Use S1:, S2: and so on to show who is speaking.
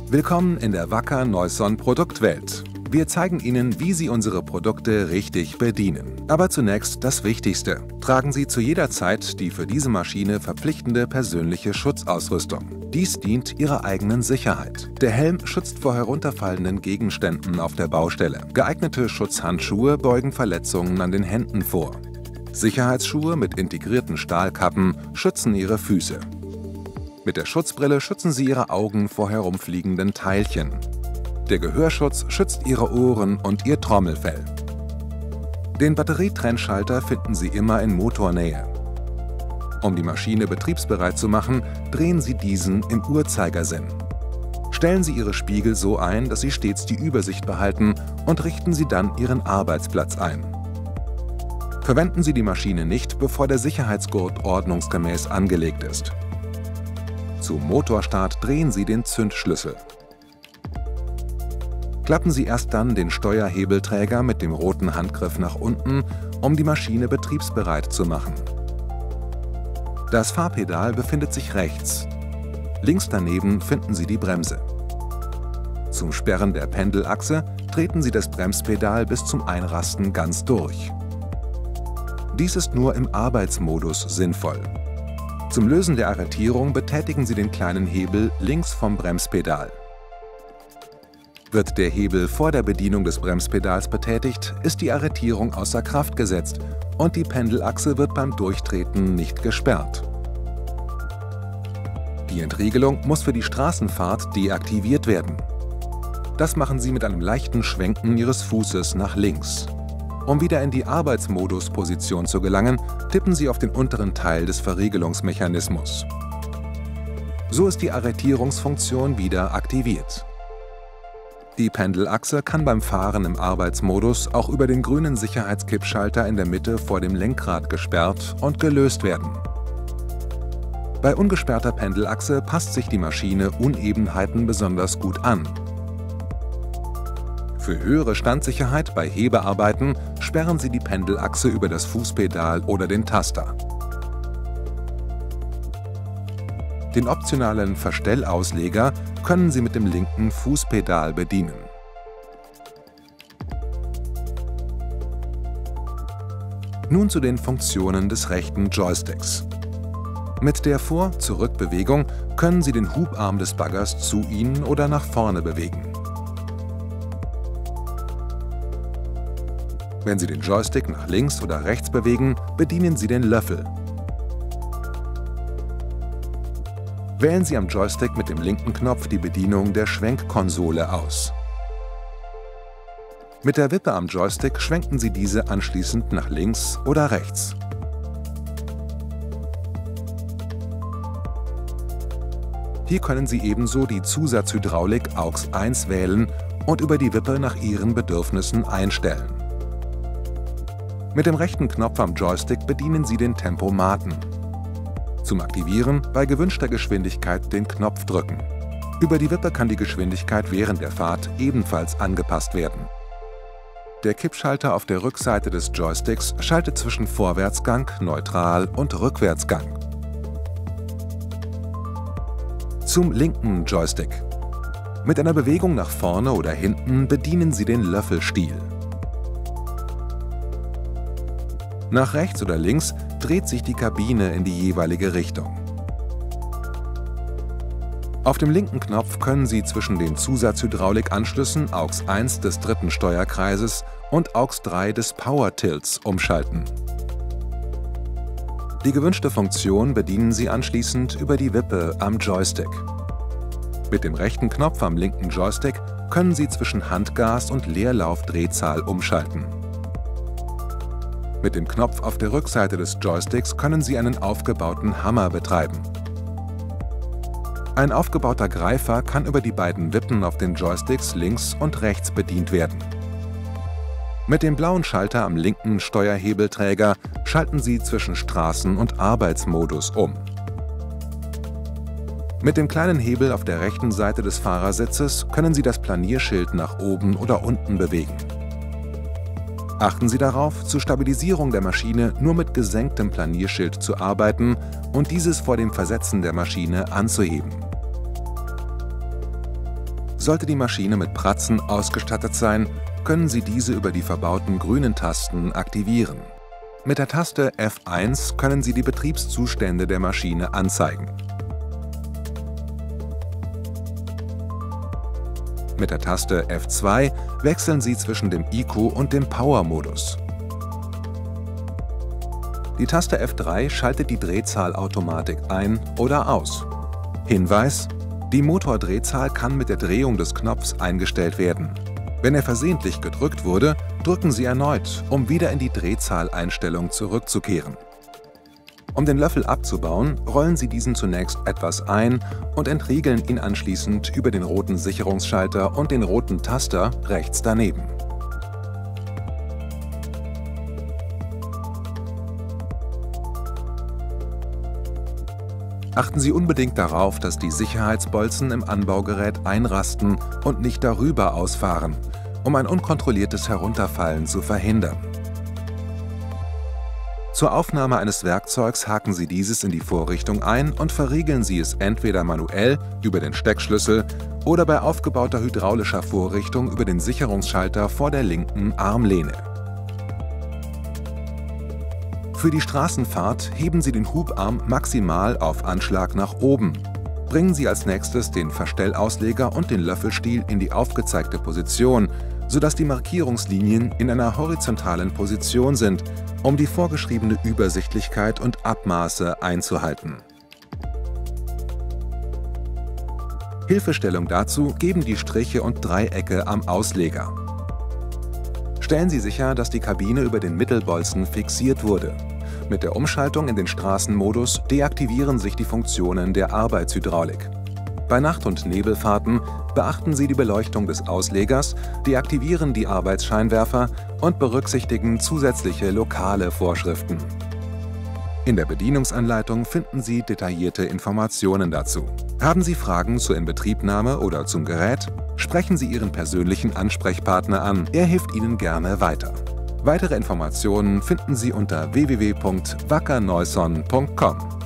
S1: Willkommen in der Wacker Neuson Produktwelt. Wir zeigen Ihnen, wie Sie unsere Produkte richtig bedienen. Aber zunächst das Wichtigste. Tragen Sie zu jeder Zeit die für diese Maschine verpflichtende persönliche Schutzausrüstung. Dies dient Ihrer eigenen Sicherheit. Der Helm schützt vor herunterfallenden Gegenständen auf der Baustelle. Geeignete Schutzhandschuhe beugen Verletzungen an den Händen vor. Sicherheitsschuhe mit integrierten Stahlkappen schützen Ihre Füße. Mit der Schutzbrille schützen Sie Ihre Augen vor herumfliegenden Teilchen. Der Gehörschutz schützt Ihre Ohren und Ihr Trommelfell. Den Batterietrennschalter finden Sie immer in Motornähe. Um die Maschine betriebsbereit zu machen, drehen Sie diesen im Uhrzeigersinn. Stellen Sie Ihre Spiegel so ein, dass Sie stets die Übersicht behalten und richten Sie dann Ihren Arbeitsplatz ein. Verwenden Sie die Maschine nicht, bevor der Sicherheitsgurt ordnungsgemäß angelegt ist. Zum Motorstart drehen Sie den Zündschlüssel. Klappen Sie erst dann den Steuerhebelträger mit dem roten Handgriff nach unten, um die Maschine betriebsbereit zu machen. Das Fahrpedal befindet sich rechts. Links daneben finden Sie die Bremse. Zum Sperren der Pendelachse treten Sie das Bremspedal bis zum Einrasten ganz durch. Dies ist nur im Arbeitsmodus sinnvoll. Zum Lösen der Arretierung betätigen Sie den kleinen Hebel links vom Bremspedal. Wird der Hebel vor der Bedienung des Bremspedals betätigt, ist die Arretierung außer Kraft gesetzt und die Pendelachse wird beim Durchtreten nicht gesperrt. Die Entriegelung muss für die Straßenfahrt deaktiviert werden. Das machen Sie mit einem leichten Schwenken Ihres Fußes nach links. Um wieder in die Arbeitsmodus-Position zu gelangen, tippen Sie auf den unteren Teil des Verriegelungsmechanismus. So ist die Arretierungsfunktion wieder aktiviert. Die Pendelachse kann beim Fahren im Arbeitsmodus auch über den grünen Sicherheitskippschalter in der Mitte vor dem Lenkrad gesperrt und gelöst werden. Bei ungesperrter Pendelachse passt sich die Maschine Unebenheiten besonders gut an. Für höhere Standsicherheit bei Hebearbeiten sperren Sie die Pendelachse über das Fußpedal oder den Taster. Den optionalen Verstellausleger können Sie mit dem linken Fußpedal bedienen. Nun zu den Funktionen des rechten Joysticks. Mit der Vor-Zurück-Bewegung können Sie den Hubarm des Baggers zu Ihnen oder nach vorne bewegen. Wenn Sie den Joystick nach links oder rechts bewegen, bedienen Sie den Löffel. Wählen Sie am Joystick mit dem linken Knopf die Bedienung der Schwenkkonsole aus. Mit der Wippe am Joystick schwenken Sie diese anschließend nach links oder rechts. Hier können Sie ebenso die Zusatzhydraulik AUX 1 wählen und über die Wippe nach Ihren Bedürfnissen einstellen. Mit dem rechten Knopf am Joystick bedienen Sie den Tempomaten. Zum Aktivieren bei gewünschter Geschwindigkeit den Knopf drücken. Über die Wippe kann die Geschwindigkeit während der Fahrt ebenfalls angepasst werden. Der Kippschalter auf der Rückseite des Joysticks schaltet zwischen Vorwärtsgang, Neutral und Rückwärtsgang. Zum linken Joystick. Mit einer Bewegung nach vorne oder hinten bedienen Sie den Löffelstiel. Nach rechts oder links dreht sich die Kabine in die jeweilige Richtung. Auf dem linken Knopf können Sie zwischen den Zusatzhydraulikanschlüssen AUX 1 des dritten Steuerkreises und AUX 3 des Power-Tilts umschalten. Die gewünschte Funktion bedienen Sie anschließend über die Wippe am Joystick. Mit dem rechten Knopf am linken Joystick können Sie zwischen Handgas und Leerlaufdrehzahl umschalten. Mit dem Knopf auf der Rückseite des Joysticks können Sie einen aufgebauten Hammer betreiben. Ein aufgebauter Greifer kann über die beiden Wippen auf den Joysticks links und rechts bedient werden. Mit dem blauen Schalter am linken Steuerhebelträger schalten Sie zwischen Straßen- und Arbeitsmodus um. Mit dem kleinen Hebel auf der rechten Seite des Fahrersitzes können Sie das Planierschild nach oben oder unten bewegen. Achten Sie darauf, zur Stabilisierung der Maschine nur mit gesenktem Planierschild zu arbeiten und dieses vor dem Versetzen der Maschine anzuheben. Sollte die Maschine mit Pratzen ausgestattet sein, können Sie diese über die verbauten grünen Tasten aktivieren. Mit der Taste F1 können Sie die Betriebszustände der Maschine anzeigen. Mit der Taste F2 wechseln Sie zwischen dem Eco- und dem Power-Modus. Die Taste F3 schaltet die Drehzahlautomatik ein oder aus. Hinweis: Die Motordrehzahl kann mit der Drehung des Knopfs eingestellt werden. Wenn er versehentlich gedrückt wurde, drücken Sie erneut, um wieder in die Drehzahleinstellung zurückzukehren. Um den Löffel abzubauen, rollen Sie diesen zunächst etwas ein und entriegeln ihn anschließend über den roten Sicherungsschalter und den roten Taster rechts daneben. Achten Sie unbedingt darauf, dass die Sicherheitsbolzen im Anbaugerät einrasten und nicht darüber ausfahren, um ein unkontrolliertes Herunterfallen zu verhindern. Zur Aufnahme eines Werkzeugs haken Sie dieses in die Vorrichtung ein und verriegeln Sie es entweder manuell über den Steckschlüssel oder bei aufgebauter hydraulischer Vorrichtung über den Sicherungsschalter vor der linken Armlehne. Für die Straßenfahrt heben Sie den Hubarm maximal auf Anschlag nach oben. Bringen Sie als nächstes den Verstellausleger und den Löffelstiel in die aufgezeigte Position, sodass die Markierungslinien in einer horizontalen Position sind, um die vorgeschriebene Übersichtlichkeit und Abmaße einzuhalten. Hilfestellung dazu geben die Striche und Dreiecke am Ausleger. Stellen Sie sicher, dass die Kabine über den Mittelbolzen fixiert wurde. Mit der Umschaltung in den Straßenmodus deaktivieren sich die Funktionen der Arbeitshydraulik. Bei Nacht- und Nebelfahrten beachten Sie die Beleuchtung des Auslegers, deaktivieren die Arbeitsscheinwerfer und berücksichtigen zusätzliche lokale Vorschriften. In der Bedienungsanleitung finden Sie detaillierte Informationen dazu. Haben Sie Fragen zur Inbetriebnahme oder zum Gerät? Sprechen Sie Ihren persönlichen Ansprechpartner an, er hilft Ihnen gerne weiter. Weitere Informationen finden Sie unter www.wackerneuson.com.